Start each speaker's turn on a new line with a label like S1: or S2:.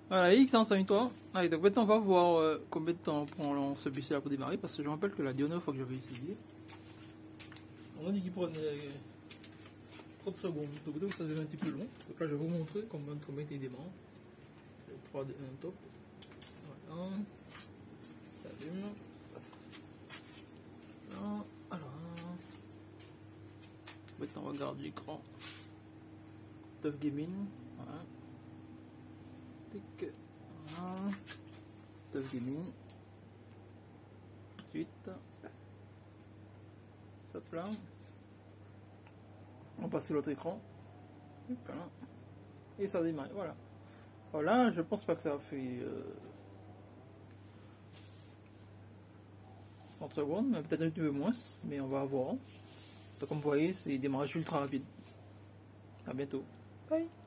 S1: Voilà, X, hein, toi. Allez, donc maintenant on va voir combien de temps prend ce bus là pour démarrer, parce que je me rappelle que la dernière fois que j'avais essayé, on a dit qu'il prenait 30 secondes, donc ça devient un petit peu long. Donc là je vais vous montrer combien il démarre. 3, 2, 1, top. Voilà. J'allume. Alors. Maintenant on regarde l'écran. Tough Gaming. Voilà. Tic. Voilà. Tough Gaming. Ensuite. Hop là. On passe sur l'autre écran. Voilà. Et ça démarre. Voilà. Voilà, je pense pas que ça a fait 30 secondes, mais peut-être un petit peu moins, mais on va voir. Donc comme vous voyez, c'est démarrage ultra rapide. À bientôt. Bye.